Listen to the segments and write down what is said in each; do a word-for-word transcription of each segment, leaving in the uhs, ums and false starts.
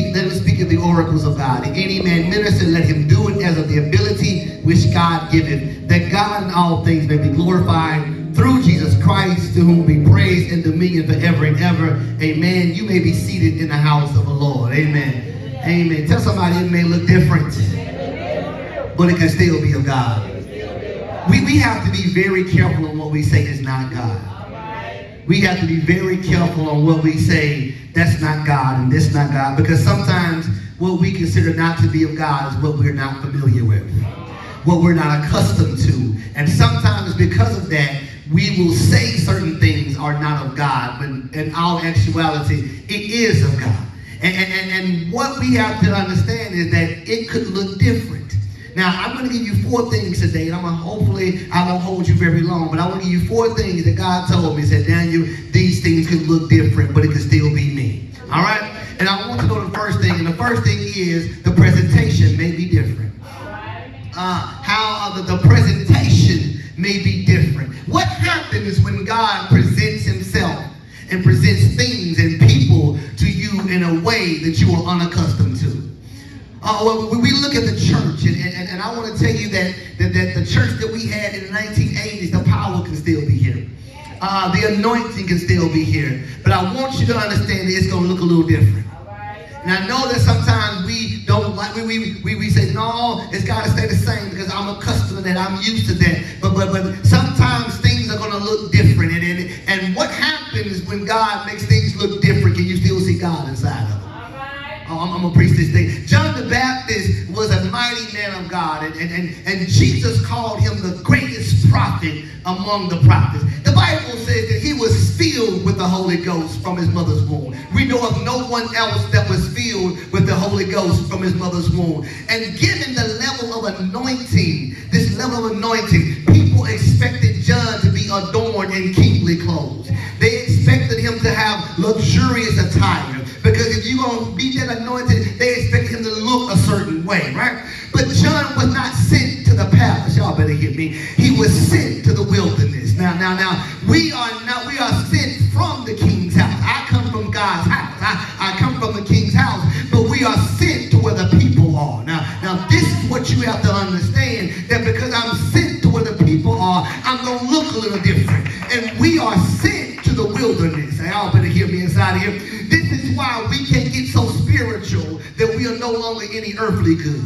speak, let him speak of the oracles of God. If any man minister, let him do it as of the ability which God giveth, that God in all things may be glorified through Jesus Christ, to whom be praise and dominion forever and ever. Amen. You may be seated in the house of the Lord. Amen. Amen. Tell somebody it may look different, but it can still be of God. We, we have to be very careful on what we say is not God. We have to be very careful on what we say that's not God and this not God, because sometimes what we consider not to be of God is what we're not familiar with, what we're not accustomed to. And sometimes because of that, we will say certain things are not of God, but in all actuality, it is of God. And, and, and what we have to understand is that it could look different. Now, I'm going to give you four things today, and I'm going to, hopefully I won't hold you very long, but I want to give you four things that God told me. He said, Daniel, these things could look different, but it could still be me. All right? And I want to know the first thing, and the first thing is the presentation may be different. Uh, how uh, the, the presentation may be different. What happens when God presents himself and presents things and people to you in a way that you are unaccustomed to? Uh, well, we look at the church, and, and, and I want to tell you that, that, that the church that we had in the nineteen eighties, the power can still be here. Uh, the anointing can still be here. But I want you to understand that it's going to look a little different. And I know that sometimes we don't like, we, we, we, we say, no, it's got to stay the same because I'm accustomed to that, I'm used to that. But, but, but sometimes things are going to look different. And, and, and what happens when God makes things look different? Can you still see God inside of them? Oh, I'm, I'm going to preach this thing. John the Baptist was a mighty man of God. And, and, and, and Jesus called him the greatest prophet among the prophets. The Bible says that he was filled with the Holy Ghost from his mother's womb. We know of no one else that was filled with the Holy Ghost from his mother's womb. And given the level of anointing, this level of anointing, people expected John to be adorned in kingly clothes. They expected him to have luxurious attire. Because if you're going to be that anointed, they expected him to look a certain way, right? But John was not sent to the palace. Y'all better hear me. He was sent to the wilderness. Now, now, now, we are not, we are sent from the king's house. I come from God's house. I, I come from the king's house. But we are sent to where the people are. Now, now, this is what you have to understand, that because I'm sent to where the people are, I'm going to look a little different. And we are sent to the wilderness. Y'all better hear me inside of here. This is why we can't get so spiritual that we are no longer any earthly good.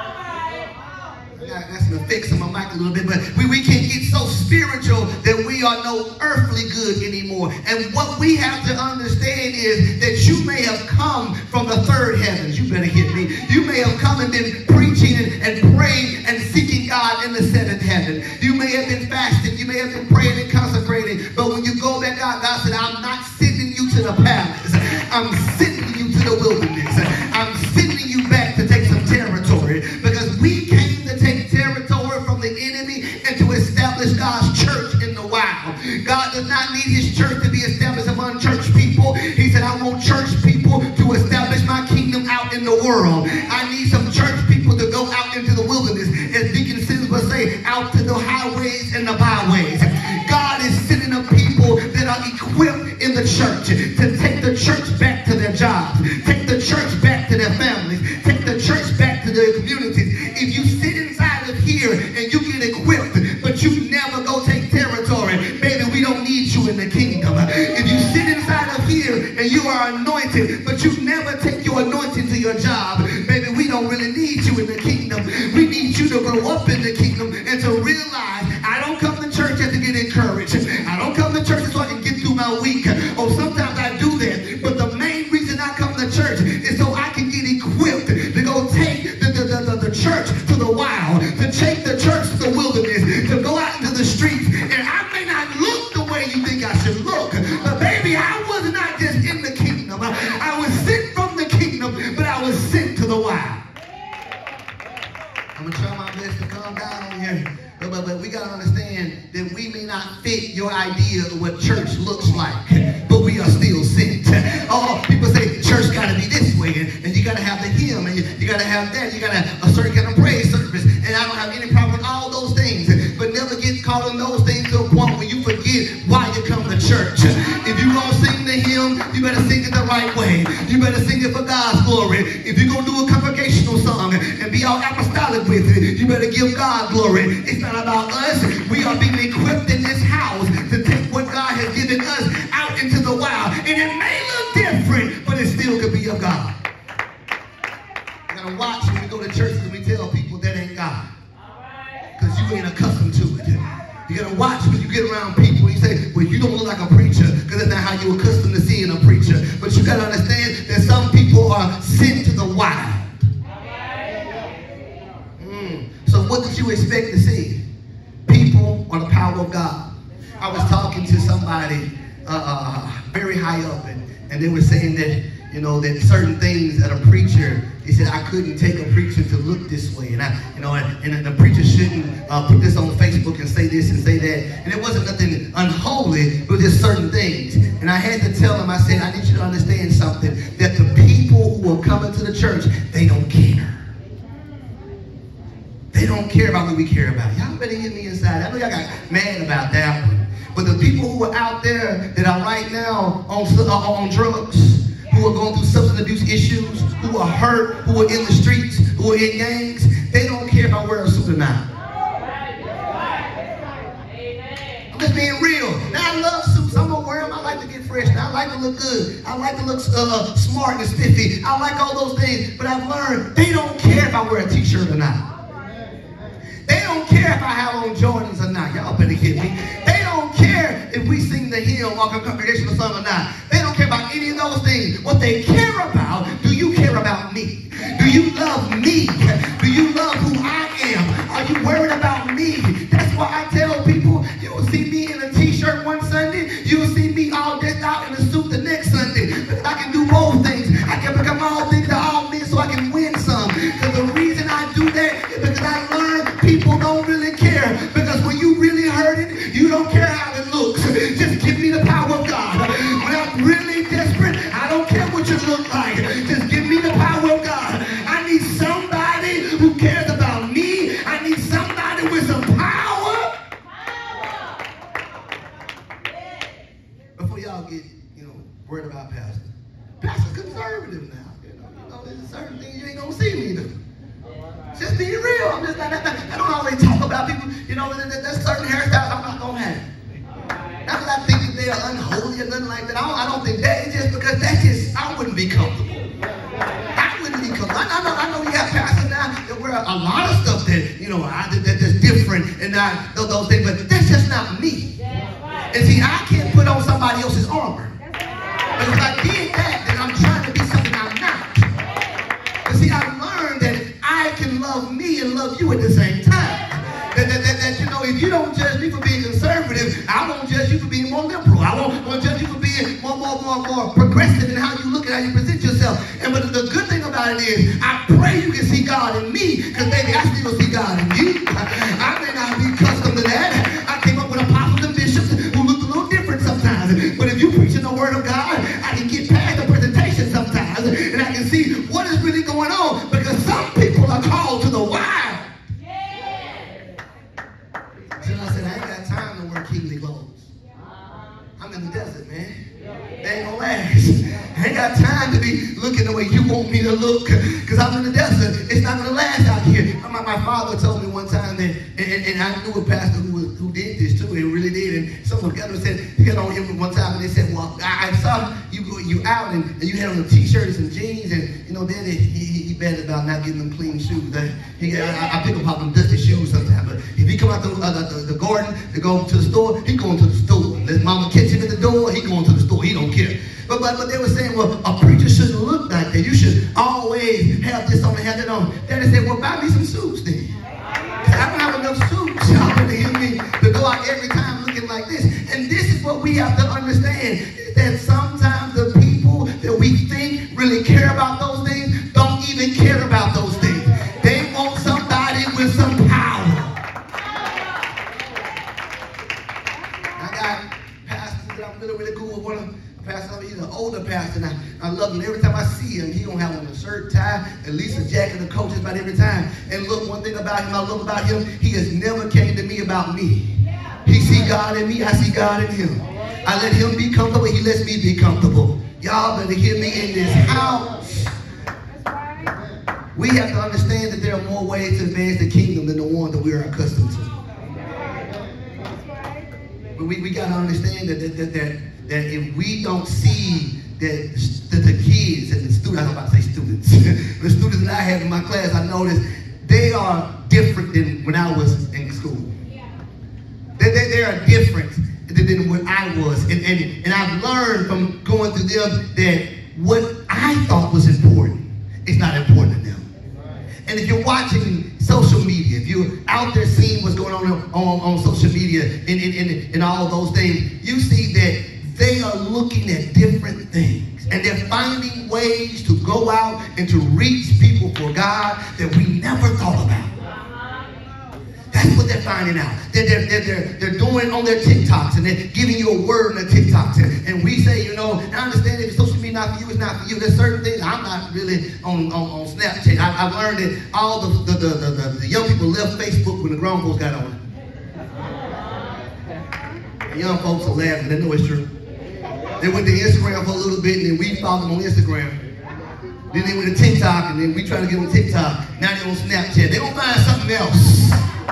I got some effects on my mic a little bit, but we, we can't get so spiritual that we are no earthly good anymore. And what we have to understand is that you may have come from the third heavens. You better hear me. You may have come and been preaching and, and praying and seeking God in the seventh heaven. You may have been fasting. You may have been praying and consecrating. But when you go back out, God said, I'm not sending you to the palace. I'm sending you to the wilderness. I'm sending you back to take some territory, because we came to take territory from the enemy and to establish God's church in the wild. God does not need his church to be established among church people. He said, I want church people to establish my kingdom out in the world. I need some church people to go out into the wilderness, as Deacon Sims would say, out to the highways and the byways. God is sending up people that are equipped in the church to take the church back to their jobs, take the church back to their families, take the church back to their communities. If you sit inside of here and you get equipped, but you never go take territory, baby, we don't need you in the kingdom. If you sit inside of here and you are anointed, but you never take your anointing to your job, baby, we don't really need you in the kingdom. We need you to grow up in the kingdom and to realize, I don't come to church just to get encouraged. I don't come to church so I can get through my week. Or sometimes I do that, but the main reason I come to church is so I can get equipped to go take the, the, the, the, the church to the wild, to take the church to the wilderness, to go out into the streets. And I may not look the way you think I should look, but baby, I was not just in the kingdom. I, I was sent from the kingdom, but I was sent to the wild. I'm going to try my best to calm down on here. But, but, but we got to understand that we may not fit your idea of what church looks like, but we are still sent. Oh, people say church got to be this way, and, and you got to have the hymn, and you, you got to have that, you got to have a certain kind of praise service, and I don't have any problem with all those things, but never get caught on those things to a point where you forget why you come to church. If you going to sing the hymn, you better sing it the right way. You better sing it for God's glory. glory. If you're going to do a congregational song and be all apostolic with it, you better give God glory. It's not about us. We are being equipped in this house to take what God has given us out into the wild. And it may look different, but it still could be of God. You got to watch when we go to churches and we tell people that ain't God. Because you ain't accustomed to it. You got to watch when you get around people and you say, well, you don't look like a preacher, because that's not how you're accustomed to seeing a preacher. But you got to understand that some people are sent to the wild. Mm. So what did you expect to see? People or the power of God? I was talking to somebody uh, uh, very high up, and, and they were saying that, you know, that certain things that a preacher, he said, I couldn't take a preacher to look this way. And, I, you know, and, and the preacher shouldn't uh, put this on Facebook and say this and say that. And it wasn't nothing unholy, but just certain things. And I had to tell him, I said, I need you to understand something, that the people who are coming to the church, they don't care. They don't care about what we care about. Y'all better get me inside. I know y'all got mad about that one. But the people who are out there that are right now on, uh, on drugs, who are going through substance abuse issues, who are hurt, who are in the streets, who are in gangs, they don't care if I wear a suit or not. I'm just being real. Now, I love suits. I'm going to wear them. I like to get fresh. Now, I like to look good. I like to look uh, smart and spiffy. I like all those things. But I've learned they don't care if I wear a t-shirt or not. They don't care if I have on Jordans or not. Y'all better get me. They don't care if we sing the hymn or a congregational song or not. They don't care about any of those things. What they care about, do you care about me? Do you love me? Do you love who I am? Are you worried about me? That's why I tell people, you will see me in a t-shirt one Sunday. You will see me all decked out in a suit the next Sunday. Because I can do both things. I can become all things to all men so I can win some. Because the reason I do that is because I learned people don't really care. Because when you really hurt it, you don't care how it looks. Just give me the power of God. When I'm really desperate, I don't care what you look like. Just give me the power of God. I need somebody who cares about me. I need somebody with some power. Before y'all get, you know, worried about pastor. Pastor's conservative now. You know, you know, there's certain things you ain't gonna see me do. Just being real. I'm just not, not, not, I don't always talk about people. You know, there's certain hairstyles I'm not gonna have. Not because I think that they are unholy or nothing like that. I don't, I don't think that. It's just because that's just, I wouldn't be comfortable. I wouldn't be comfortable. I, I, know, I know you got pastors now that wear a, a lot of stuff that, you know, I, that, that's different and not those, those things, but that's just not me. And see, I can't put on somebody else's armor. But if I did that, then I'm trying to be something I'm not. But see, I've learned that I can love me and love you at the same time. That, that, that, that, you know, if you don't judge me for being conservative, I won't judge you for being more liberal. I won't, won't judge you for being more, more, more, more progressive in how you look and how you present yourself. And but the good thing about it is, I pray you can see God in me, because baby, I still see God in you. I may not be accustomed to that. I came up with apostles and bishops who look a little different sometimes. But if you preaching the word of God, I can get past the presentation sometimes, and I can see what is really going on, because some people are called to the wild. So I said, I ain't got time to wear kingly clothes. I'm in the desert, man. They ain't gonna last. I ain't got time to be looking the way you want me to look, because I'm in the desert. It's not gonna last out here. My, my father told me one time that, and, and, and I knew a pastor who was, who did this too. He really did. And someone got him said, he got on him one time, and they said, well, I, I saw you you out, and, and you had on a t-shirt and some jeans, and you know, then he, he, he bad about not getting them clean shoes. I, he, I, I pick up them dusty shoes sometimes, but if he come out the, uh, the, the garden to go to the store, he going to the store. Let mama catch him at the door, he going to the store. He don't care. But, but, but they were saying, well, a preacher shouldn't look like that. You should always have this on and have that on. Daddy said, well, buy me some suits then. I don't have enough suits, y'all, to hear me, to go out every time looking like this. And this is what we have to understand, is that sometimes the people that we think really care about those things don't even care about those things. They want somebody with some power. I got pastors that I'm really, really cool with. One of them, pastor, he's an older pastor, and I, I love him. Every time I see him, he gonna have on a shirt, tie, at least a jacket, a coat, just about every time. And look, one thing about him, I love about him, he has never came to me about me. He see God in me, I see God in him. I let him be comfortable, he lets me be comfortable. Y'all better hear me in this house. We have to understand that there are more ways to advance the kingdom than the one that we are accustomed to. But we, we got to understand that, that, that, that, that if we don't see that, that the kids and the students, I'm about to say students, the students that I have in my class, I noticed they are different than when I was in school. They, they, they are different than, than when I was. And, and, and I've learned from going through them that what I thought was important is not important to them. And if you're watching social media, if you're out there seeing what's going on on, on social media and, and, and, and all those things, you see that they are looking at different things. And they're finding ways to go out and to reach people for God that we never thought about. That's what they're finding out. They're, they're, they're, they're, they're doing on their TikToks, and they're giving you a word on their TikToks. And, and we say, you know, I understand if social media not for you, it's not for you. There's certain things. I'm not really on, on, on Snapchat. I, I've learned that all the the, the, the, the the young people left Facebook when the grown folks got on it. The young folks are laughing. They know it's true. They went to Instagram for a little bit, and then we followed them on Instagram. Then they went to TikTok, and then we tried to get on TikTok. Now they're on Snapchat. They're going to find something else.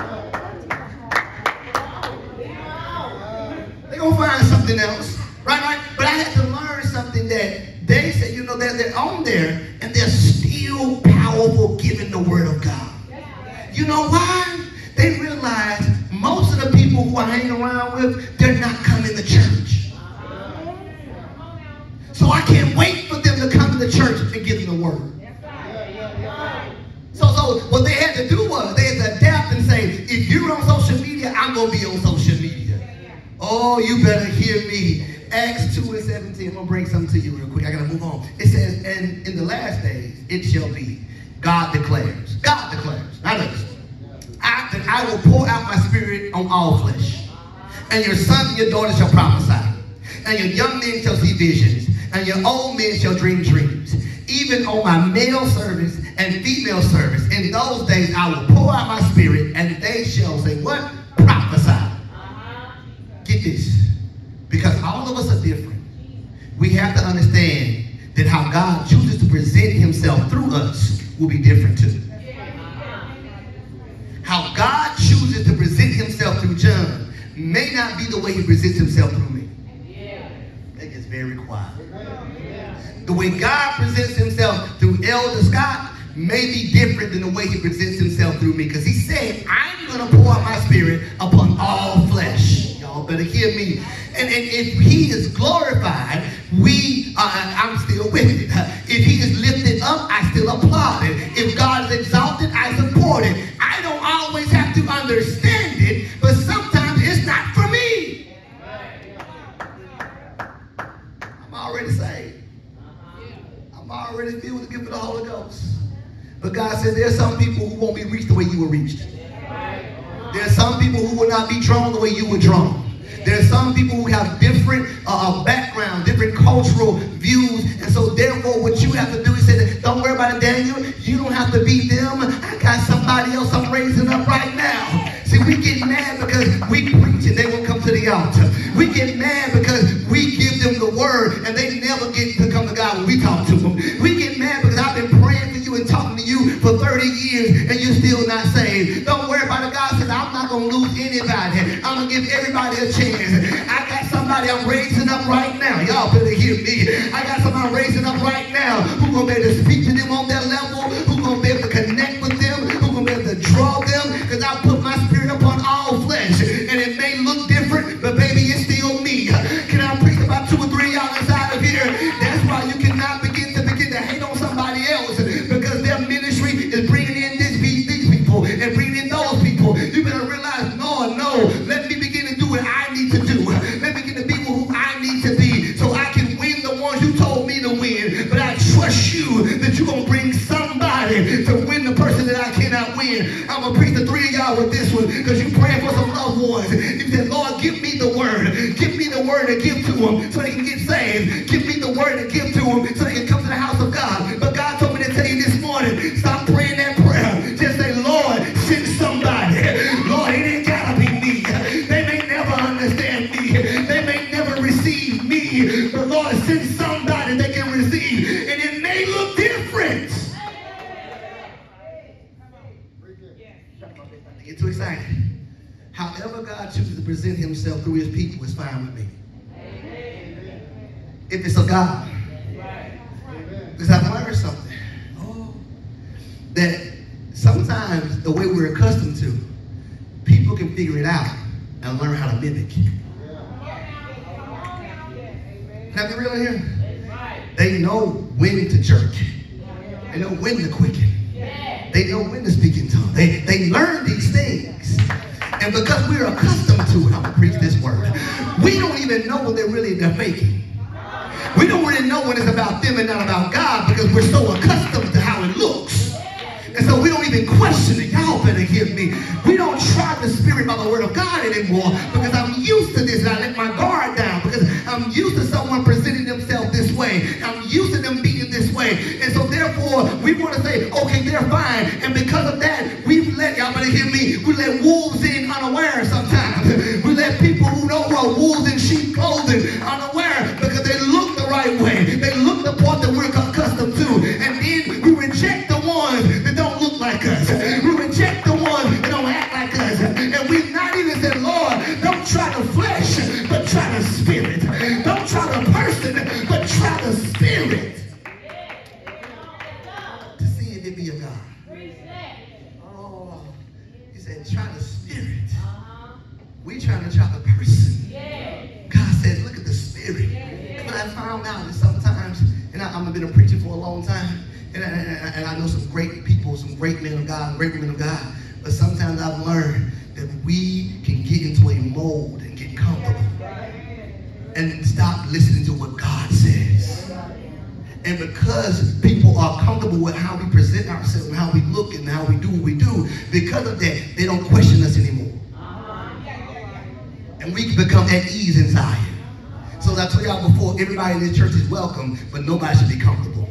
They're going to find something else. Right, right? But I had to learn something that they said, you know, that they're on there, and they're still powerful giving the word of God. You know why? They realize most of the people who I hang around with, they're not coming to church. So I can't wait for them to come to the church and give them the word. So, so what they had to do was they had to adapt and say, if you're on social media, I'm going to be on social media. Oh, you better hear me. Acts two and seventeen. I'm going to bring something to you real quick. I got to move on. It says, and in the last days, it shall be. God declares. God declares. Not us. I, that I will pour out my spirit on all flesh. And your sons and your daughters shall prophesy. And your young men shall see visions. And your old men shall dream dreams. Even on my male servants and female servants. In those days I will pour out my spirit, and they shall say, what? Prophesy. Uh-huh. Get this. Because all of us are different. We have to understand that how God chooses to present himself through us will be different too. How God chooses to present himself through John may not be the way he presents himself through me. That gets very quiet. The way God presents himself through Elder Scott may be different than the way he presents himself through me. Because he said, I'm going to pour out my spirit upon all flesh. Y'all better hear me. And, and if he is glorified, we, uh, I'm still with it. If he is lifted up, I still applaud it. If God is exalted, I support it. I don't always have to understand it, but sometimes it's not for me. I'm already saved. I'm already filled with the gift of the Holy Ghost. But God said there's some people who won't be reached the way you were reached. There's some people who will not be drawn the way you were drawn. There's some people who have different uh, background, different cultural views. And so therefore what you have to do is say, don't worry about it, Daniel. You don't have to be them. I got somebody else I'm raising up right now. See, we get mad because we preach and they won't come to the altar. We get mad because we give them the word and they never get to come to God when we talk to them. We get mad because I've been praying for you and talking to you for thirty years and you're still not saved. Don't worry about it. God says, I'm not going to lose anybody. I'm going to give everybody a chance. I got somebody I'm raising up right now. Y'all better hear me. I got somebody I'm raising up right now who's going to be able to speak to them on their level, who's going to be able to connect with them, who's going to be able to draw them, because I put my spirit upon all flesh. And it may look different, but baby, it's still me. Can I preach about two or three y'all inside of here? That's why you cannot begin to begin to hate on somebody else, because their ministry is bringing in this, these people and bringing in those people. You better realize, no, no, let me begin to do what I need to do. Let me get to be who I need to be so I can win the ones you told me to win. But I trust you that you're going to bring somebody to win the person that I cannot win. I'm going to preach the three of y'all with this one because you're praying for some loved ones. You said, Lord, give me the word. Give me the word to give to them so they can get saved. Give me the word to give to them so they can come to the house of God. But God told me to tell you this morning, stop praying that prayer. Just say, Lord, send somebody. Lord, it ain't got to be me. They may never understand me. They may never receive me. But Lord, send somebody they can receive. And it may look different. too excited. However God chooses to present himself through his people is fine with me. If it's of God. Because I've learned something. That sometimes the way we're accustomed to, people can figure it out and learn how to mimic. Can I be real here? They know when to jerk. They know when to quicken. They know when to speak in tongues. They, they learn these things. And because we're accustomed to it, I'm going to preach this word. We don't even know when they're really they're faking. We don't really know when it's about them and not about God because we're so accustomed to how it looks. And so we don't even question it. Y'all better hear me. We don't try the spirit by the word of God anymore because I'm used to this and I let my guard down because I'm used to someone presenting themselves this way. I'm used to them being this way. And so therefore, we want to say, okay, they're fine. And because of that, we've let, y'all better hear me, we let wolves in unaware sometimes. We let people who know who are wolves in sheep clothing unaware because they look the right way. They look the part that we're accustomed to. And then we reject the ones that don't look like us. We reject the ones that don't act like us. And we've not even said, Lord, don't try the flesh, but try the spirit. Don't try the person, but try the spirit. To see if it be of God. Oh, he said, try the spirit. We trying to try the person. God says, look at the spirit. But I found out that sometimes, and I, I've been a preacher for a long time, and I, and I know some great people, some great men of God, great women of God, but sometimes I've learned that we can get into a mold and get comfortable and stop listening to what God says. And because people are comfortable with how we present ourselves and how we look and how we do what we do, because of that, they don't question us anymore. And we can become at ease inside. So as I told y'all before, everybody in this church is welcome, but nobody should be comfortable.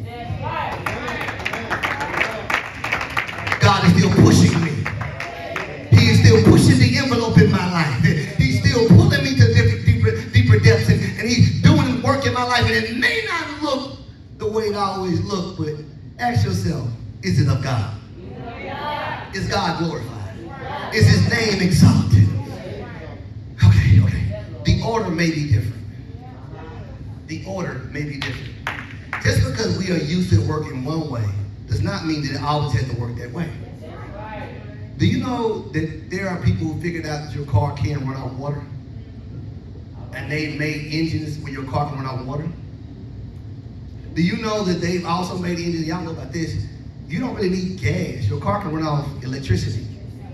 God is still pushing me. He is still pushing the envelope in my life. He's still pulling me to different, deeper, deeper depths, and, and he's doing work in my life. And it may not look the way it always looked, but ask yourself, is it of God? Is God glorified? Is his name exalted? Okay, okay. The order may be different. The order may be different. Just because we are used to working one way does not mean that it always has to work that way. Do you know that there are people who figured out that your car can run out of water? And they made engines where your car can run out of water? Do you know that they've also made engines, y'all know about this, you don't really need gas. Your car can run off electricity.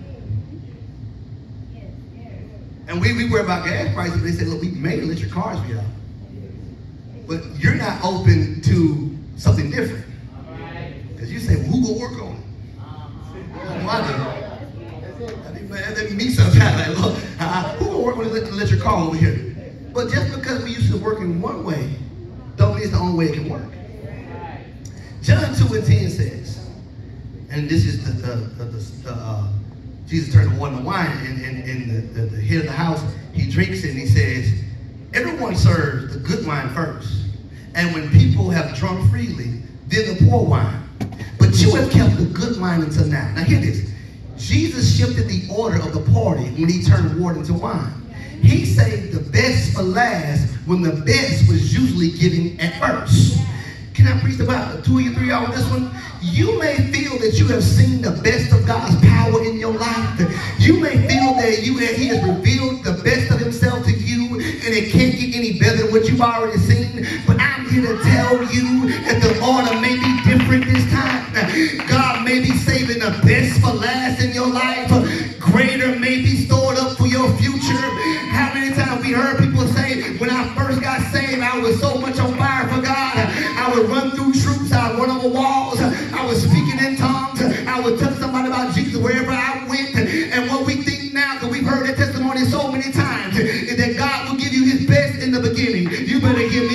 And we, we worry about gas prices, but they said, look, we made electric cars for y'all. But you're not open to something different. Because you say, well, who will work on it? Oh, I do. That me sometimes, like, look, uh, who will work on an electric car over here? But just because we used to work in one way, don't mean it's the only way it can work. John two and ten says, and this is the, the, the, the, the uh, Jesus turned the water into wine, and, and, and the, the, the head of the house, he drinks it, and he says, everyone serves the good wine first. And when people have drunk freely, then the poor wine. But you have kept the good wine until now. Now hear this. Jesus shifted the order of the party when he turned water into wine. He saved the best for last when the best was usually given at first. Can I preach about two or three on this one? You may feel that you have seen the best of God's power in your life. You may feel that you he has revealed the best of himself to you, and it can't get any better than what you've already seen. But I'm here to tell you that the order may be different this time. God may be saving the best for last in your life. Greater may be stored up for your future. How many times we heard people say, when I first got saved, I was so much on fire for God. I would run through troops, I would run over walls, I was speaking in tongues, I would tell somebody about Jesus wherever I went. And what we think now, because we've heard that testimony so many times, is that God will give you his best in the beginning. You better give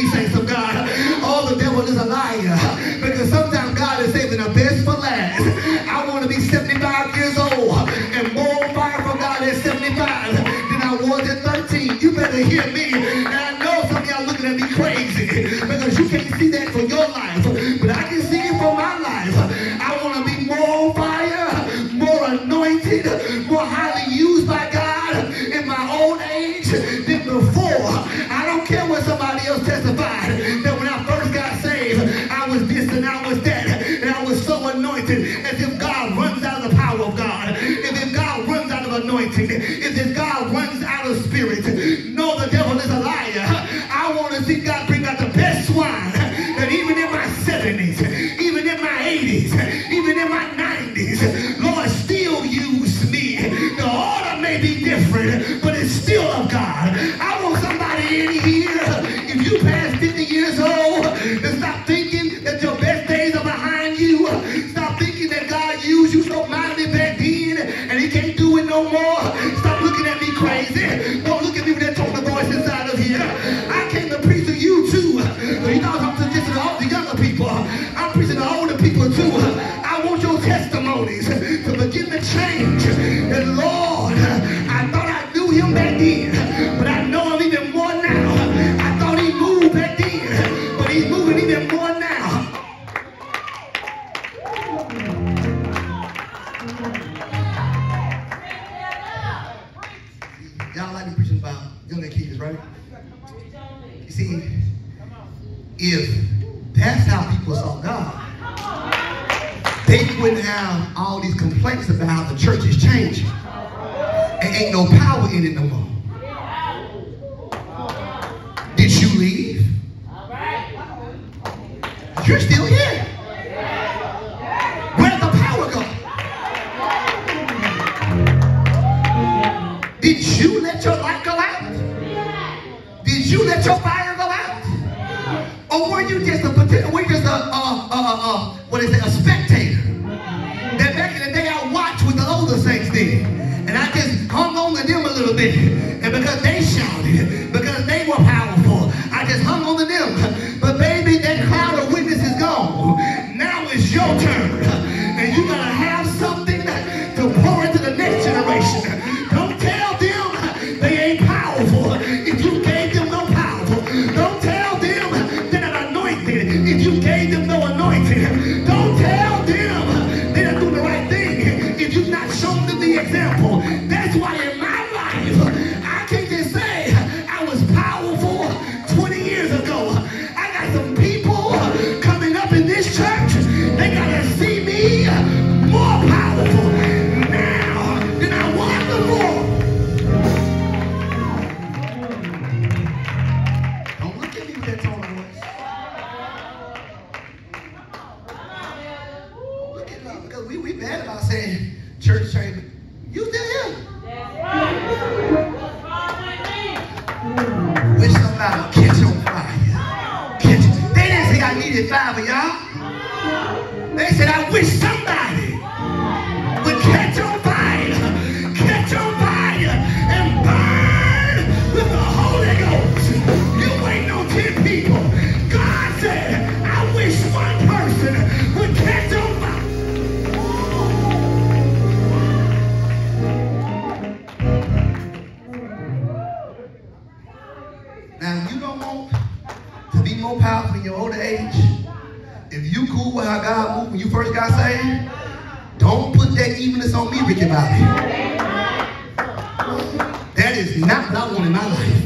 anointing as if God runs out of the power of God. As if God runs out of anointing. As if God runs out of spirit. No, the devil is a liar. I want to see God bring out the best wine. That even in my seventies, even in my eighties, even in my nineties, Lord, still use me. The order may be different, but it's still of God. I want somebody in here, if you pass fifty years old, to stop thinking that your best days are behind you. Stop thinking that God used you so mightily back then and he can't do it no more. Stop looking at me crazy. Don't look at me with that tone of voice inside of here. I came to preach to you too. You know, I'm to just the younger people. I'm preaching to older people too. I want your testimonies to begin to change. And Lord, I thought I knew him back then, but I know him even more now. I thought he moved back then, but he's moving even more now. Y'all like me preaching about younger kids, right? You see, if that's how people saw God, they wouldn't have all these complaints about how the church is changing. And ain't no power in it no more. Did you leave? You're still here. Where'd the power go? Did you let your light go out? Did you let your fire go out? Or were you just a were you just a, a, a, a what is it, a spectator? That back in the day I watched what the older saints did. And I just hung on to them a little bit. And because they shouted, because they were powerful, I just hung on to them. But baby, that cloud of witness is gone. Now it's your turn. And you gotta have something to pour into the next generation. Don't tell them they ain't powerful if you gave them no powerful. Don't tell them they're not anointed if you gave them no anointing. Don't tell them they're not doing the right thing if you've not shown them the example. That's why in my life, I can't just say I was powerful twenty years ago. I got some people coming up in this church. They gotta see me more powerful now than I was before. Don't look at me with that tone of voice. Don't look at me because we, we bad about saying church change. You still here. Wish somebody would catch on fire. Catch it. They didn't say I needed five of y'all. They said I wish somebody would catch on fire. Catch on fire and burn with the Holy Ghost. You ain't no ten people. God said, I wish one person would catch on fire. Now, you don't want to be more powerful in your older age. If you cool with how God moved when you first got saved, don't put that evenness on me, Ricky Bobby. That is not what I want in my life.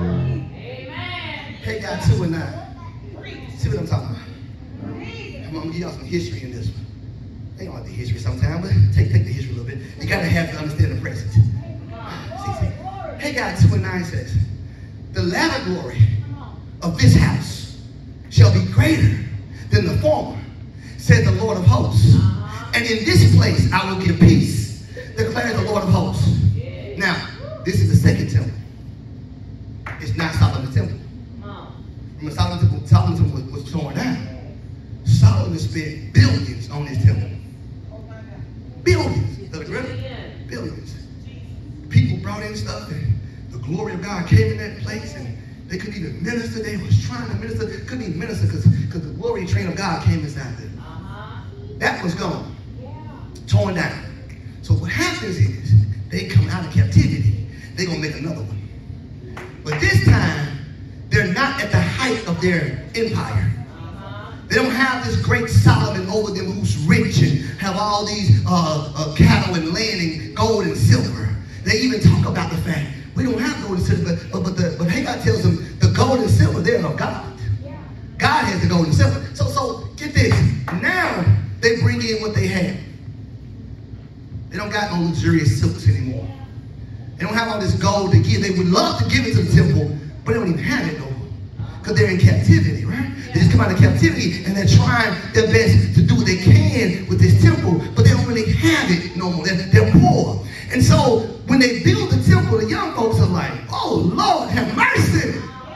Hey, God, two and nine. See what I'm talking about? I'm going to give y'all some history in this one. They don't like the history sometimes, but take, take the history a little bit. You got to have to understand the present. See, see. Hey, God, two and nine says, the latter glory of this house shall be greater than the former, said the Lord of hosts. And in this place I will give peace, declares the Lord of hosts. Now, this is the second temple. It's not Solomon's temple. Remember, Solomon's temple, Solomon's temple was, was torn down. Solomon spent billions on this temple. Billions. Billions. People brought in stuff and the glory of God came in that place and they couldn't even minister. They was trying to minister. Couldn't even minister because because the glory and train of God came inside them. Uh-huh. That was gone. Yeah. Torn down. So what happens is they come out of captivity. They're going to make another one. But this time, they're not at the height of their empire. Uh-huh. They don't have this great Solomon over them who's rich and have all these uh, uh, cattle and land and gold and silver. They even talk about the fact we don't have gold and silver, but, but, but, the, but Haggai tells them the gold and silver, they're of God. Yeah. God has the gold and silver. So, so get this. Now they bring in what what they had. They don't got no luxurious silks anymore. They don't have all this gold to give. They would love to give it to the temple, but they don't even have it no more. Because they're in captivity, right? They just come out of captivity and they're trying their best to do what they can with this temple, but they don't really have it no more. They're, they're poor. And so when they build the temple, the young folks are like, oh, Lord, have mercy.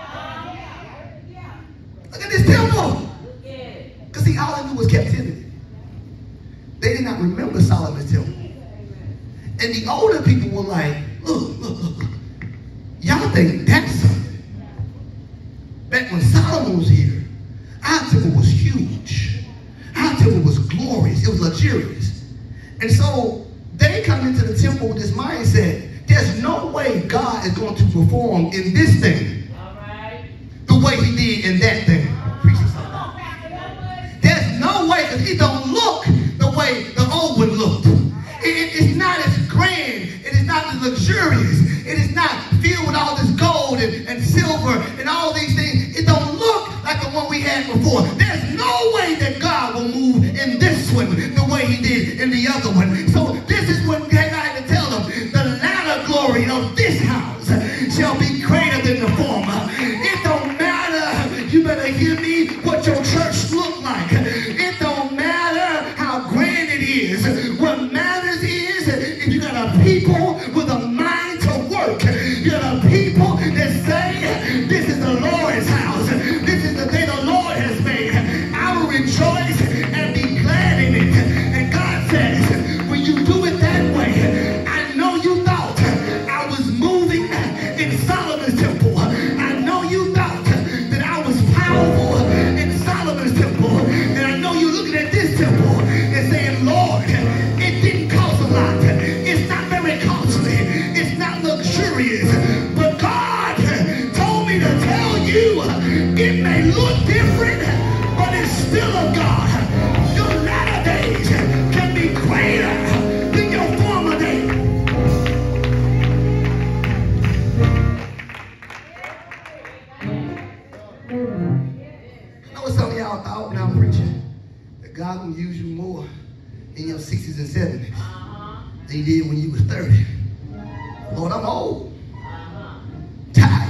Look at this temple. Because see, all they knew was captivity. They did not remember Solomon's temple. And the older people were like, look, look, look, look. Y'all think that's something. Back when Solomon was here, our temple was huge. Our temple was glorious. It was luxurious. And so they come into the temple with this mindset. There's no way God is going to perform in this thing the way he did in that thing. There's no way, because it don't look the way the old one looked. It, it's not as grand. It is not as luxurious. It is not filled with all this gold and, and silver and all these things. It don't look like the one we had before. There's no way that God will move in this one the way he did in the other one. So this is what God had to tell them. The latter glory of this house shall be greater than the former. It don't matter, you better hear me, what your church look like. It don't matter how grand it is. What matters is if you got a people with a mind to work. You got a people that say, this is the Lord's house. This is the day the Lord has made. I will rejoice and be glad in it. And God says, when you do it that way, I know you thought I was moving in Solomon's temple. I know you thought that I was powerful in Solomon's temple. And I know you're looking at this temple and saying, Lord, it didn't cost a lot. It's not very costly. It's not luxurious. But God told me to tell you, it may look different, but it's still of God. Your latter days can be greater than your former days. I know some of y'all thought when I'm preaching that God will use you more in your sixties and seventies than he did when you was thirty. Lord, I'm old. Tired.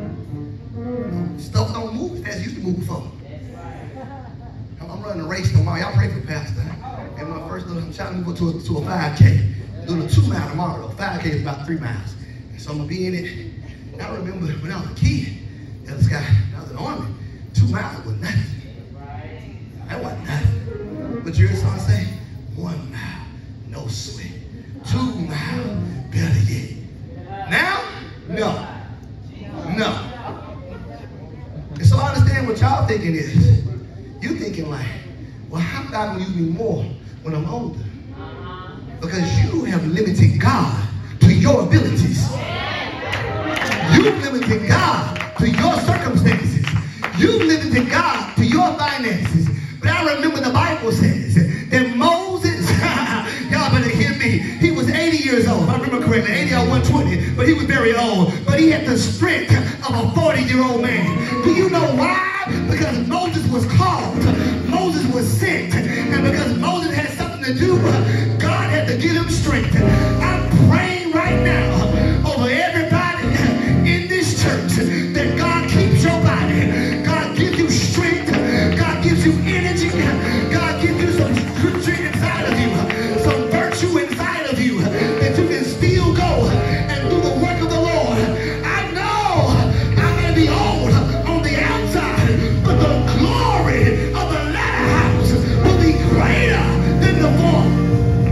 Stuff don't move as fast as it used to move before. I'm running a race tomorrow. Y'all pray for Pastor. And my first little, I'm trying to go to a, to a five K. I'm doing a two mile tomorrow. five K is about three miles. And so I'm going to be in it. And I remember when I was a kid, there was this guy, when I was in the army, two miles was nothing. That wasn't nothing. But you hear someone say, one mile, no sweat. Two miles, better yet. Now, no. No. And so I understand what y'all thinking is. You thinking like, well, how God will use me more when I'm older? Because you have limited God to your abilities. You've limited God to your circumstances. You've limited God to your finances. But I remember the Bible says that Moses, y'all better hear me, he was eighty years old. If I remember correctly, eighty or one twenty, but he was very old. But he had the strength of a forty-year-old man. Do you know why? Because Moses was called. Moses was sent. And because Moses had something to do, God had to give him strength. I'm praying right now over everybody in this church that God keeps your body. God gives you strength. God gives you energy. God gives you some scripture inside of you, some virtue inside of you, that you can still go and do the work of the Lord. I know I may be old on the outside, but the glory of the latter house will be greater than the former.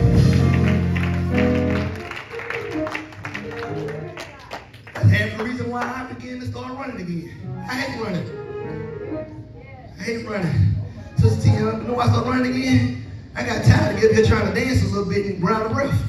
That's half the reason why I began to start running again. I hate running. I hate running. Sister T, you know why I started running again? I got tired of getting here trying to dance a little bit and ground the breath.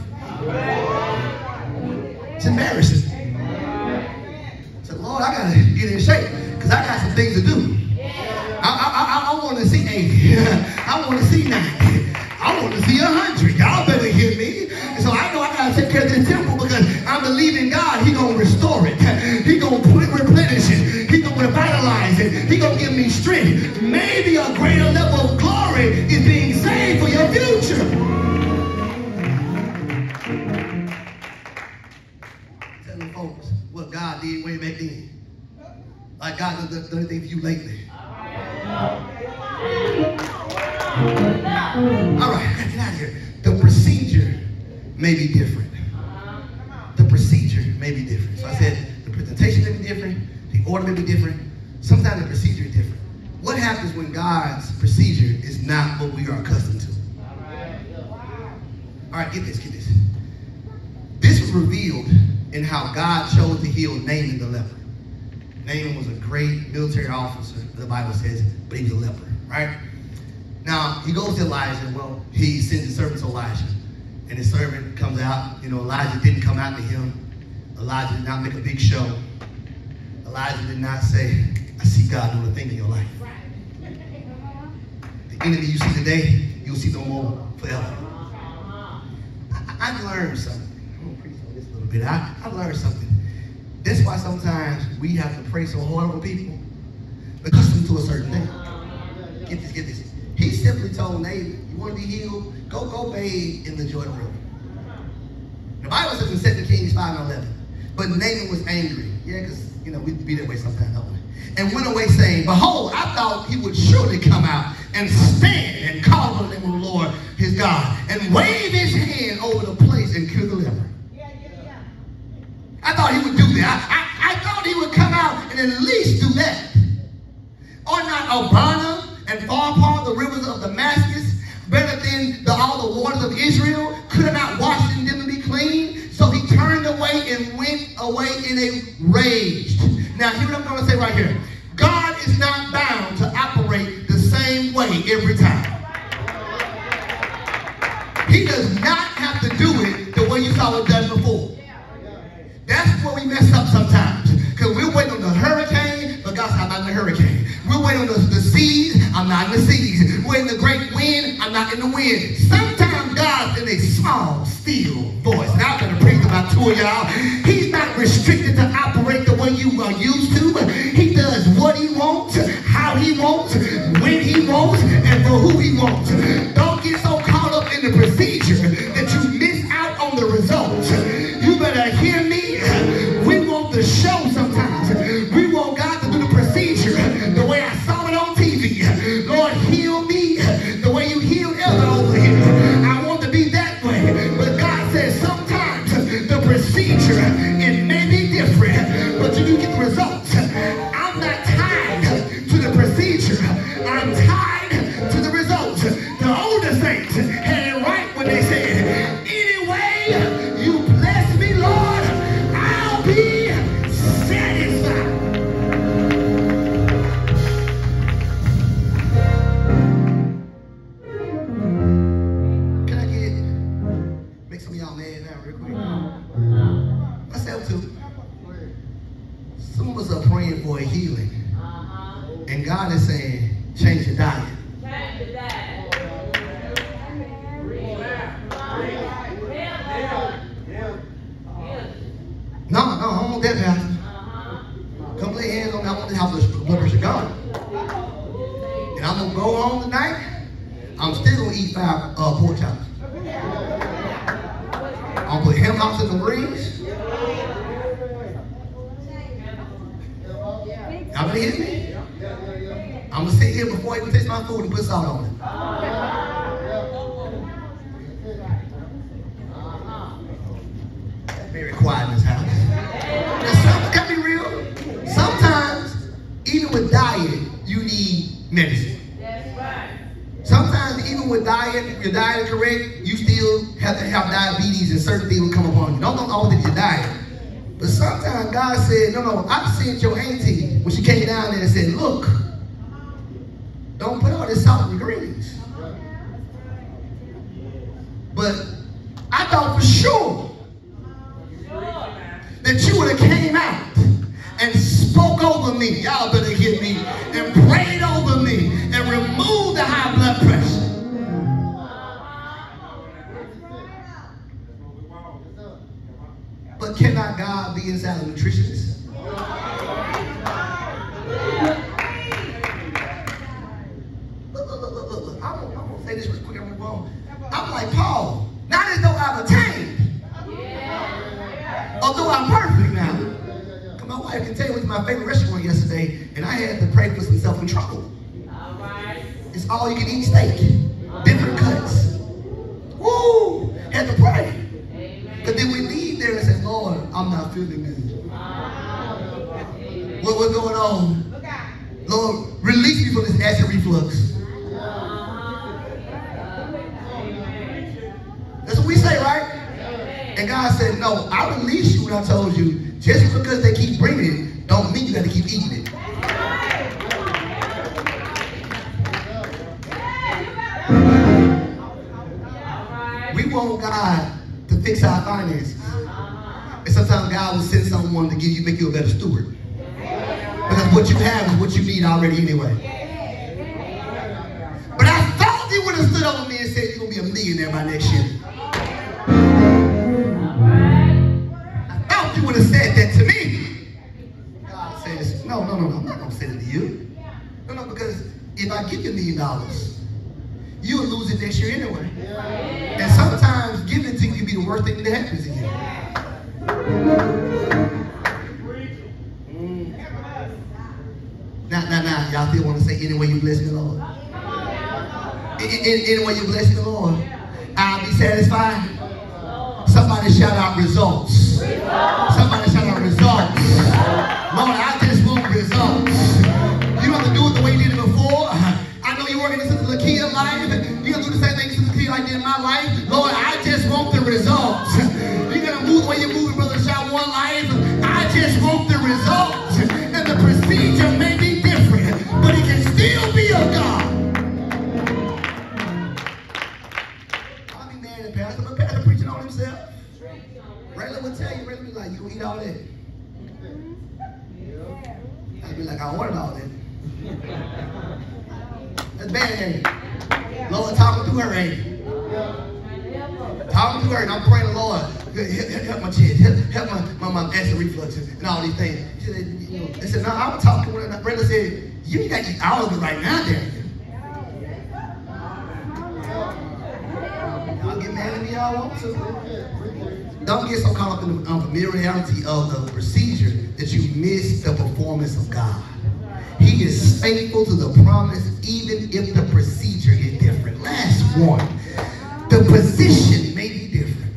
It's embarrassing. I said, Lord, I got to get in shape because I got some things to do. I, I, I, I want to see eighty. I want to see ninety. I want to see one hundred. Y'all better hear me. And so I know I got to take care of this temple because I'm believing God. He's going to restore it. He's going to replenish it. He's going to revitalize it. He's going to give me strength. Maybe a greater level of glory is being saved for your future. God has done anything for you lately? All right, get out of here. The procedure may be different. The procedure may be different. So I said the presentation may be different. The order may be different. Sometimes the procedure is different. What happens when God's procedure is not what we are accustomed to? All right, get this, get this. This was revealed in how God chose to heal Naaman the leper. Naaman was a great military officer, the Bible says, but he was a leper, right? Now, he goes to Elijah. Well, he sends his servant to Elijah. And his servant comes out. You know, Elijah didn't come out to him. Elijah did not make a big show. Elijah did not say, I see God doing a thing in your life. The enemy you see today, you'll see no more forever. I, I've learned something. I'm going to preach on this a little bit. I, I've learned something. That's why sometimes we have to pray so hard over people, accustomed to a certain thing. Get this, get this. He simply told Naaman, you want to be healed? Go, go bathe in the Jordan River. The Bible says in Second Kings five and eleven. But Naaman was angry. Yeah, because, you know, we be that way sometimes, don't we? And went away saying, behold, I thought he would surely come out and stand and call on the name of the Lord his God and wave his hand over the place and cure the leper. Yeah, yeah, yeah. I thought he would do that. I, I, I thought he would come out and at least do that. Or not Abana and Pharpar, the rivers of Damascus, better than the, all the waters of Israel, could have not washed in them and be clean. So he turned away and went away in a rage. Now, hear what I'm going to say right here. God is not bound to operate the same way every time. He does not have to do it the way you saw it done before. That's where we mess up sometimes. Because we're waiting on the hurricane, but God's not in the hurricane. We're waiting on the, the seas, I'm not in the seas. We're in the great wind, I'm not in the wind. Sometimes God's in a small, still voice. And I'm going to preach about two of y'all. He's not restricted to operate the way you are used to. He does what he wants, how he wants, when he wants, and for who he wants. Don't get so caught up in the procedure that you miss out on the results. You better hear me. We want the show sometimes. We want God to do the procedure the way I saw it on T V. Lord, heal me the way you healed Ella over here. I want to be that way. But God says sometimes the procedure, it may be different, but you do get the results. I'm not tied to the procedure. I'm tied to the results. The older saints had it right when they said, anyway you bless me, Lord, I'll be satisfied. Can I get, make some of y'all mad now real quick? Myself too. Some of us are praying for a healing. And God is saying, change your diet. Change your diet. No, no, I don't want that, Pastor. Come lay hands on me. I want to have the blood pressure gone. And I'm going to go home tonight. I'm still going to eat five uh, pork chops. I'm going to put ham hocks in the rings. Y'all better hear me? I'm going to sit here before I even taste my food and put salt on it. Very quiet in this house. Now, some, can be real. Sometimes, even with diet, you need medicine. Sometimes, even with diet, if your diet is correct, you still have to have diabetes and certain things will come upon you. Don't know all that your diet. But sometimes God said, no, no, I sent your auntie when she came down there and said, look, don't put all this salt in your greens. But I thought for sure that you would have came out and spoke over me. Y'all better hear me. And prayed over me and removed the high blood pressure. But cannot God be inside a nutritionist? Look, look, look, look, look, look. I'm going to say this real quick and move on. I'm like Paul. Not as though I've attained. Although I'm perfect now. Come on, wife can tell you, it was my favorite restaurant yesterday, and I had to pray for some self-control. All right. It's all you can eat steak, different cuts. Woo! Had to pray. But then we leave there and say, Lord, I'm not feeling good. What, what's going on? Lord, release me from this acid reflux. That's what we say, right? And God said, no, I released you when I told you, just because they keep bringing it, don't mean you got to keep eating it. We want God to fix our finances. And sometimes God will send someone to give you, make you a better steward. Because what you have is what you need already anyway. But I thought he would have stood over me and said, you're going to be a millionaire by next year. I thought you would have said that to me. God says, no, no, no, no, I'm not going to say it to you. No, no, because if I give you a million dollars, you'll lose it next year anyway. And sometimes giving it to you can be the worst thing that happens to you. Mm. Now, now, now, y'all still want to say, anyway you bless me, Lord? Anyway you bless me, Lord? I'll be satisfied. Somebody shout out results. Somebody shout out results. Lord, I just want results. You don't have to do it the way you did it before. I know you're working in Sister Lakia life. You're going to do the same thing Sister Lakia like did in my life. Lord, I just want the results. You're going to move the way you're moving, Brother Shout One life. I just want the results. And the procedure may be different, but it can still be of God. I'll be mad at Pastor, but Pastor preaching on himself. Rayla would tell you, Rayla would be like, you going to eat all that? I'd be like, I ordered all that. That's bad, ain't it? Lord, talking through her, ain't it? Talking through her, and I'm praying the Lord, help, help my chest, help, help my, my, my acid reflux and all these things. She said, you know, they said, no, I was talking with her, and Brenda said, you ain't got to eat all of it right now, Daniel. Y'all get mad at me all want to. Don't get so caught up in the unfamiliarity of the procedure that you miss the performance of God. He is faithful to the promise even if the procedure is different. Last one. The position may be different.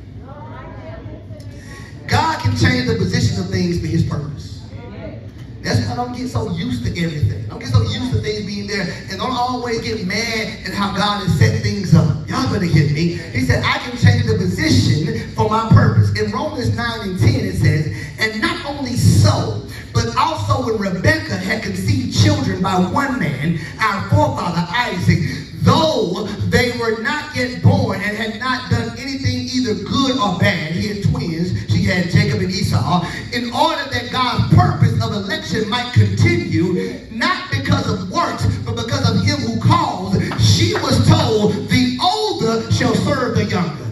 God can change the position of things for his purpose. That's why I don't get so used to everything. I don't get so used to things being there and don't always get mad at how God has set things up. Y'all better hear me. He said, I can change the position for my purpose. In Romans nine and ten it says, and not only so, but also when Rebekah had conceived children by one man, our forefather Isaac, though they were not yet born and had not done anything either good or bad. He had twins. She had Jacob and Esau. In order that God's purpose of election might continue, not because of works, but because of him who calls, she was told, the older shall serve the younger.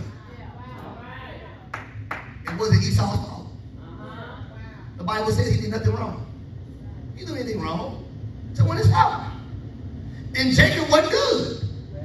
It wasn't Esau's fault. The Bible says he did nothing wrong. He didn't do anything wrong. So when it's fault. And Jacob wasn't good.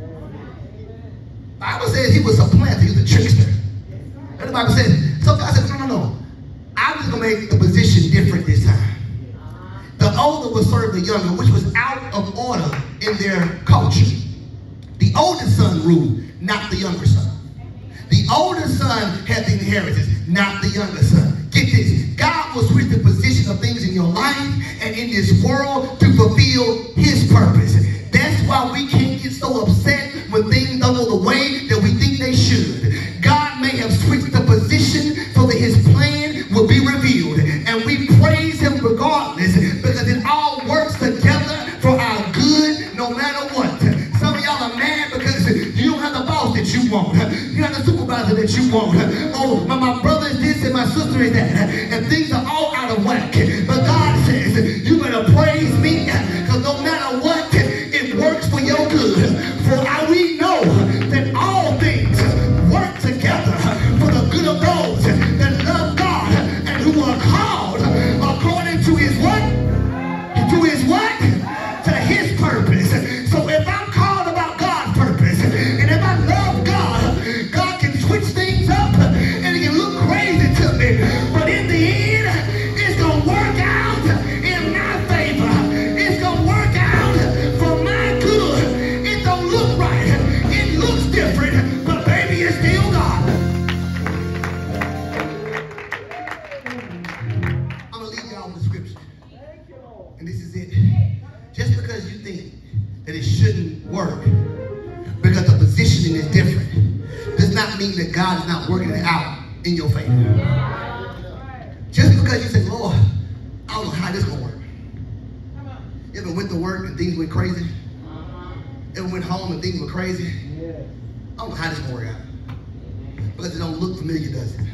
The Bible says he was a planter, he was a trickster. And the Bible says, so God said, no, no, no. I'm just going to make the position different this time. The older will serve the younger, which was out of order in their culture. The older son ruled, not the younger son. The older son had the inheritance, not the younger son. Get this. God will switch the position of things in your life and in this world to fulfill his purpose. That's why we can't get so upset when things don't go the way that we think they should. God may have switched the position so that his plan will be revealed. And we praise him regardless because it all works together for our good no matter what. Some of y'all are mad because you don't have the boss that you want. You don't have the supervisor that you want. Oh, my, my brother is this and my sister is that. And things are all out of whack. But God says, you better praise me because no matter what, it works for your good. For we know that all things work together for the good of those that love God and who are called according to his what? To his what? To his purpose. So if I'm called about God's purpose, and if I love God, God can switch things up and it can look crazy to me. But in the end, it's going to work out God is not working it out in your favor. Just because you say, Lord, I don't know how this is going to work. You ever went to work and things went crazy? Ever went home and things were crazy? I don't know how this is going to work out. Because it don't look familiar, does it?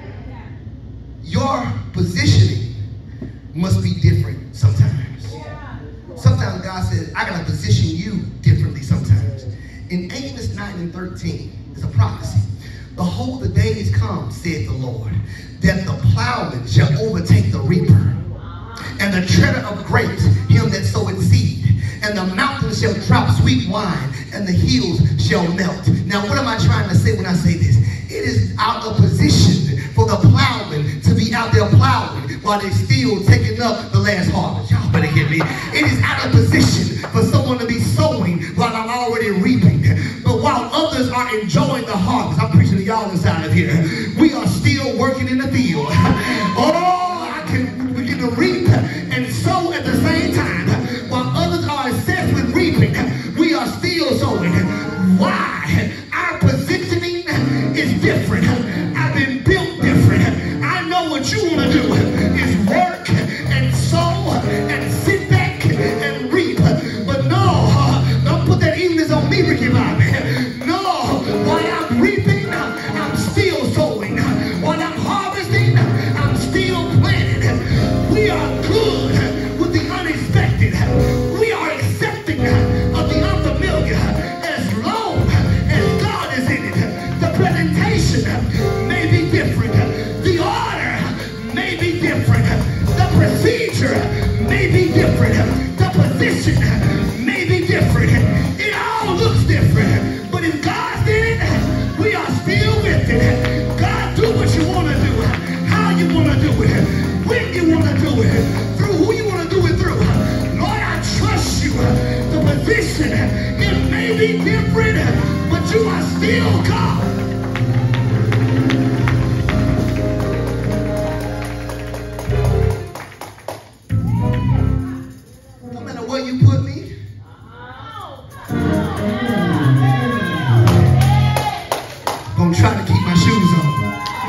Your positioning must be different sometimes. Sometimes God says, I got to position you differently sometimes. In Amos nine and thirteen, it's a prophecy. Behold, the days come, saith the Lord, that the plowman shall overtake the reaper, and the treader of grapes, him that soweth seed. And the mountains shall drop sweet wine, and the hills shall melt. Now, what am I trying to say when I say this? It is out of position for the plowman to be out there plowing while they're still taking up the last harvest. Y'all better hear me. It is out of position for someone to be sowing while I'm already reaping. But while others are enjoying the harvest, I'm preaching to y'all inside of here, we are still working in the field. Oh, I can begin to reap and sow at the same time. While others are obsessed with reaping, we are still sowing. Why? Our positioning is different. I've been built different. I know what you want to do is work and sow and sit back and reap. But no, don't put that evenness on me, Ricky Bobby. No, while I'm reaping, I'm still sowing. While I'm harvesting, I'm still planting. We are good with the unexpected. We are accepting of the unfamiliar as long as God is in it. The presentation may be different. The order may be different. The procedure may be different. The position may be different. It all looks different. But if God's in it, we are still with it. God, do what you want to do, how you want to do it, when you want to do it, through who you want to do it through. Lord, I trust you. The position, it may be different, but you are still God. No matter where you put me, I'm gonna try to keep my shoes on.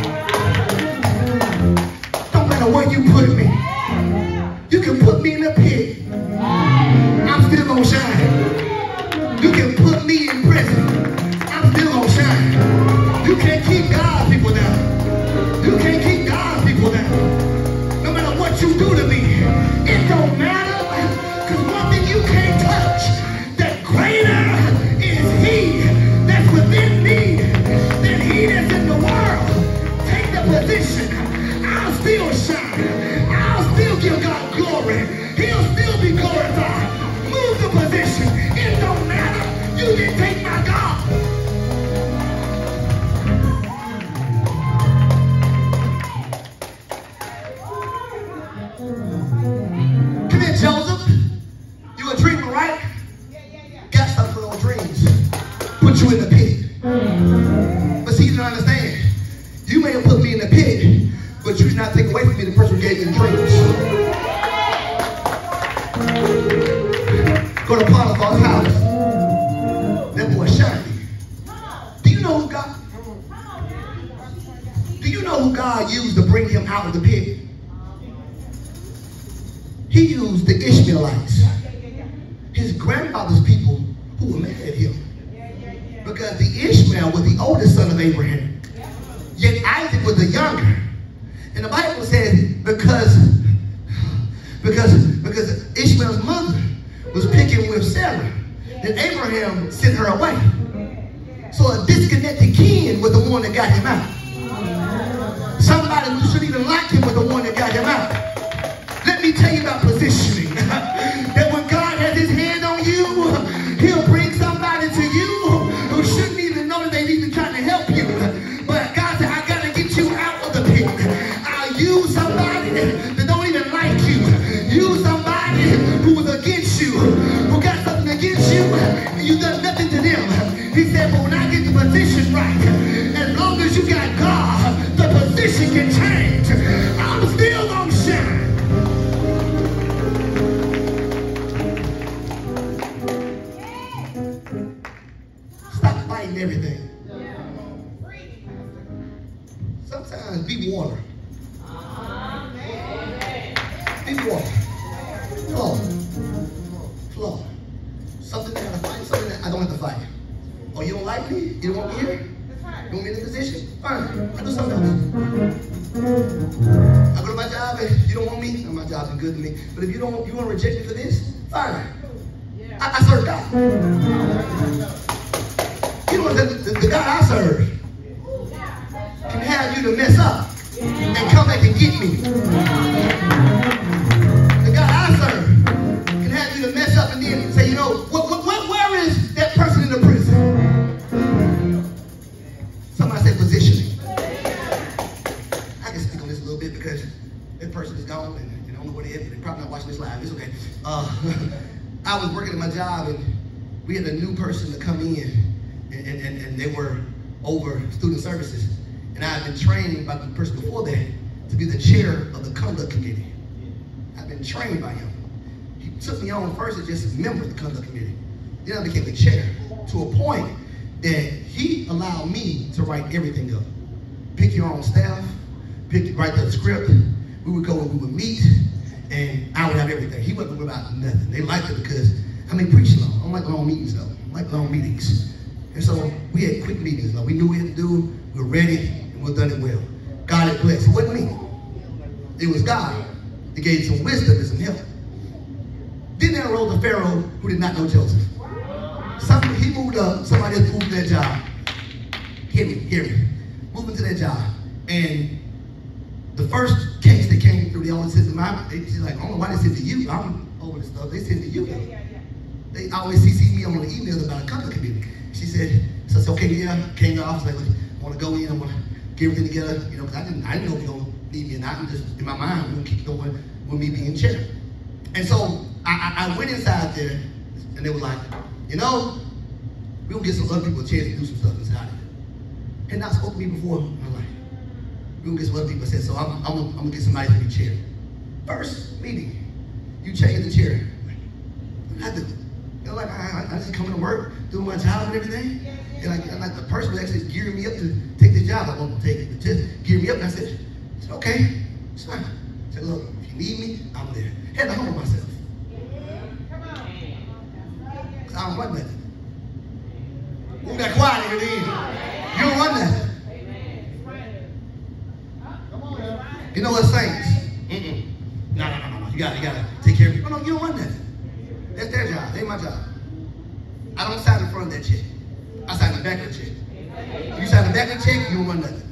No matter where you put me, you can put me in a pit, I'm still gonna shine. You can put me in prison, I'm still gonna shine. You can't keep God's people down. You can't keep God's people down. No matter what you do to me, it don't matter. Because one thing you can't touch, that greater is he that's within me than he that's in the world. Take the position, I'll still shine. I'll still give God glory. He'll still be glorified. Move the position. It don't matter. You didn't take my God. Come here, Joseph. You a dreamer, right? Yeah, yeah, yeah. Got something for those dreams. Put you in the pit. But see, you don't understand. You may have put me in the pit, but you did not take away from me the person who gave me the dreams. Go to Potiphar's house. That boy shining. Do you know who God? Do you know who God used to bring him out of the pit? He used the Ishmaelites, his grandfather's people who were mad at him. Because the Ishmael was the oldest son of Abraham. Yet Isaac was the younger. And the Bible says because, because, because Ishmael's mother was picking with Sarah, then Abraham sent her away. So a disconnected kin was the one that got him out. Somebody who shouldn't even like him was the one that got him out. Let me tell you about positioning. That when God has his hand on you, he'll bring somebody to you who shouldn't even know that they're even trying to help you. But God said, I got to get you out of the pit. I'll use somebody that don't even like you. Use somebody who was against you, who got something against you, and you done nothing to them. He said, but when I get the position right, as long as you got God, the position can change. I'm still going to shine. Sometimes be water. Be water. Flow. Flow. Something that I fight, something that I don't have to fight. Oh, you don't like me? You don't want me here? You want me in this position? Fine. I do something else. I go to my job and you don't want me? No, my job's been good to me. But if you don't, you want to reject me for this? Fine. I, I serve God. You know what? The, the, the God I serve can have you to mess up and come back and get me. The God I serve can have you to mess up and then say, you know, what, what, what, where is that person in the prison? Somebody said positioning. I can speak on this a little bit because that person is gone and you don't know where they is. They're probably not watching this live. It's okay. Uh, I was working at my job and we had a new person to come in and, and, and, and they were over student services. And I had been trained by the person before that to be the chair of the conduct committee. I've been trained by him. He took me on first as just a member of the conduct committee. Then I became the chair to a point that he allowed me to write everything up. Pick your own staff, pick, write the script. We would go and we would meet, and I would have everything. He wasn't worried about nothing. They liked it because, I mean, preach long. I don't like long meetings though. I like long meetings. And so we had quick meetings. Like we knew what we had to do. We were ready, and we done it well. God had blessed. It wasn't me. It was God that gave some wisdom and some help. Then there arose a Pharaoh who did not know Joseph. Somebody, he moved up. Somebody else moved to that job. Hear me, hear me. Moving to that job. And the first case that came through, they always said to my, they, she's like, I don't know why they said to you. I'm over this stuff. They said to you. Yeah, yeah, yeah. They always C C me on the emails about a conduct committee. She said, so I said, okay, yeah, came to the office, like, I want to go in, I want to get everything together, you know, because I didn't, I didn't know if you were going to need me or not. I'm just, in my mind, we're going to keep going with me being chair. And so I, I, I went inside there, and they were like, you know, we're going to get some other people a chance to do some stuff inside here. Had not spoken to me before. I'm like, we're going to get some other people. I said, so I'm, I'm, I'm going to get somebody to be chair. First meeting, you change the chair. I do. You know, like, I, I just come to work, doing my job and everything. And like, and like the person was actually gearing me up to take this job. I wasn't going to take it, but just gearing me up. And I said, I said, okay, it's fine. I said, look, if you need me, I'm there. Had to humble myself. Because I don't run nothing. We got quiet here then. You don't run nothing. You know what, saints? Mm-mm. No, no, no, no, no. You got, you got to take care of me. No, no, you don't run nothing. That's their job. They ain't my job. I don't sign in front of that check. I sign the back of the check. If you sign the back of the check, you don't run nothing.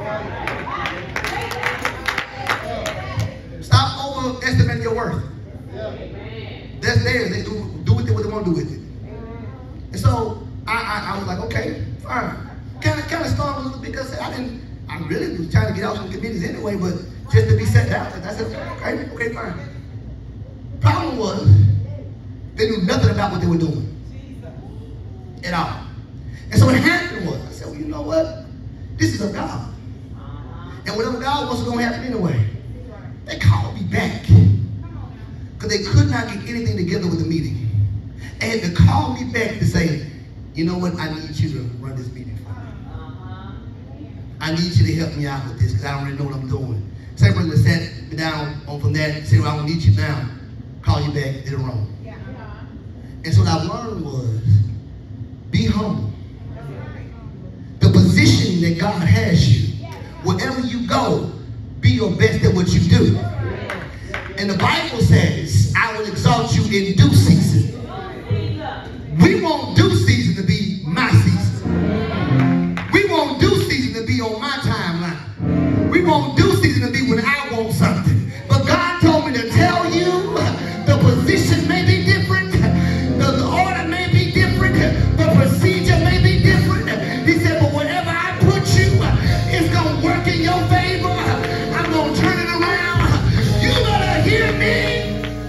Stop overestimating your worth. That's theirs. They do, do with it what they want to do with it. And so I, I, I was like, okay, fine. Kind of, kind of stormed a little bit because I didn't. I really was trying to get out some committees anyway, but just to be set down. I said, okay, okay, fine. Problem was, they knew nothing about what they were doing at all. And so what happened was, I said, well, you know what? This is of God. And whatever God wants is going to happen anyway. They called me back because they could not get anything together with the meeting. And to call me back to say, you know what? I need you to run this meeting for me. I need you to help me out with this because I don't really know what I'm doing. Same person that sat me down on from that and said, well, I don't need you now. Call you back, did it wrong. And so what I learned was, be humble. The position that God has you, wherever you go, be your best at what you do. And the Bible says, I will exalt you in due season. We want due season to be my season. We want due season to be on my timeline. We want due season to be when I want something. But God told me to tell you, the position may be different. The order may be different. The procedure may be different. He said, but whatever I put you, it's going to work in your favor. I'm going to turn it around. You better hear me.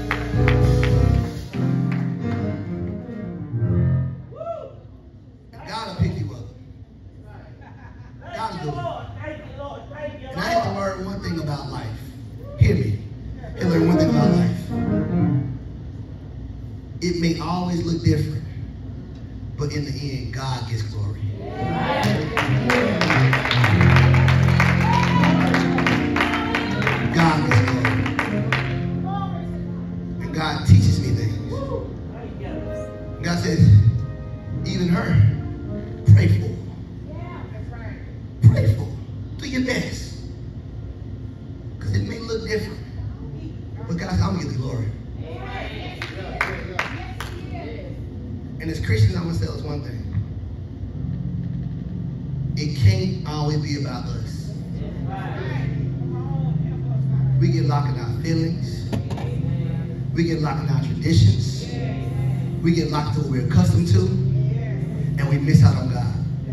God will pick you up. God will do it. And I had to learn one thing about life. Hear me. I had to learn one thing about life. It may always look different, but in the end, God gets glory. your best. Because it may look different. But God said, I'm going to get the glory. And as Christians, I'm going to tell us one thing. It can't always be about us. We get locked in our feelings. We get locked in our traditions. We get locked to what we're accustomed to. And we miss out on God.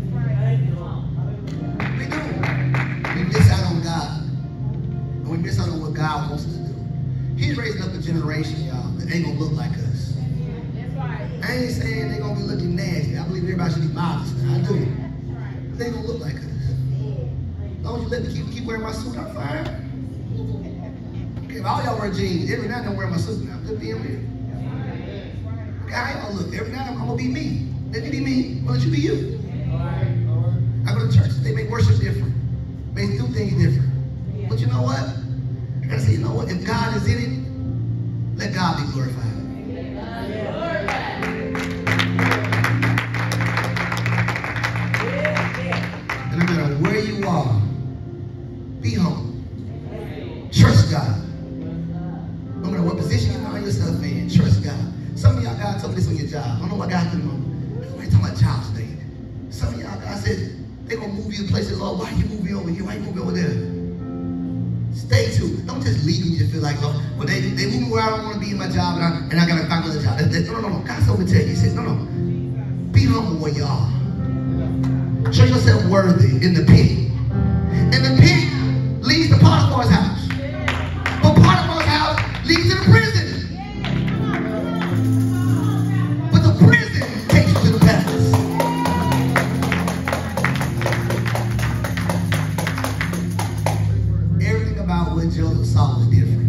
We do. We miss out on God. And we miss out on what God wants us to do. He's raising up a generation, y'all, that ain't going to look like us. I ain't saying they're going to be looking nasty. I believe everybody should be modest. I do. But they don't look like us. As long as you let me keep, keep wearing my suit, I'm fine. Okay, if all y'all wear jeans, every night I'm wearing my suit now. Just being real. Okay, how y'all look? Every night I'm, I'm going to be me. Let me be me. Why don't you be you? I go to church. They make worship different. They do things different. But you know what? I got to say, you know what? If God is in it, let God be glorified. And no matter where you are, be humble. Trust God. No matter what position you find yourself in, trust God. Some of y'all, God told me this on your job. I don't know what God told me. We're talking about child state. Some of y'all, God said, they're going to move you to places, Lord, why you moving over here? Why you moving over there? Stay tuned. Don't just leave when you feel like, Lord, well, they, they move me where I don't want to be in my job, and I, and I got to find another job. That, that, no, no, no. God told me to tell you. He said, no, no. Be humble where you are. Show yourself worthy in the pit. And the pit leads to Potiphar's house. But Potiphar's house leads to the prison. But the prison takes you to the palace. Everything about what Joseph saw was different.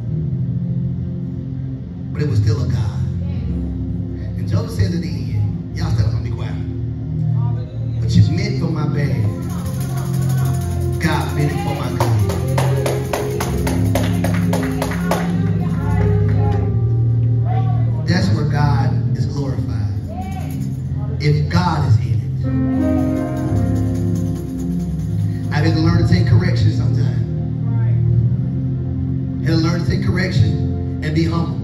But it was still a God. And Joseph says at the end, y'all still gonna be quiet. What you meant for my bad, God meant it for my good. That's where God is glorified. If God is in it. I've had to learn to take correction sometimes. Had to learn to take correction and be humble.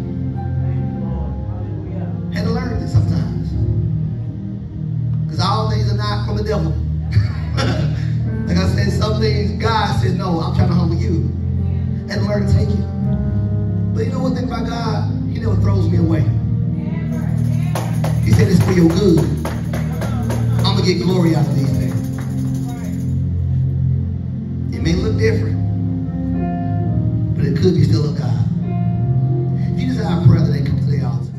Had to learn it sometimes. Because all things are not from the devil. Like I said, some things God says, no, I'm trying to humble you. Had to learn to take it. But you know one thing about God? He never throws me away. He said it's for your good. I'm going to get glory out of these things. It may look different, but it could be still of God. If you desire prayer, then come to the altar.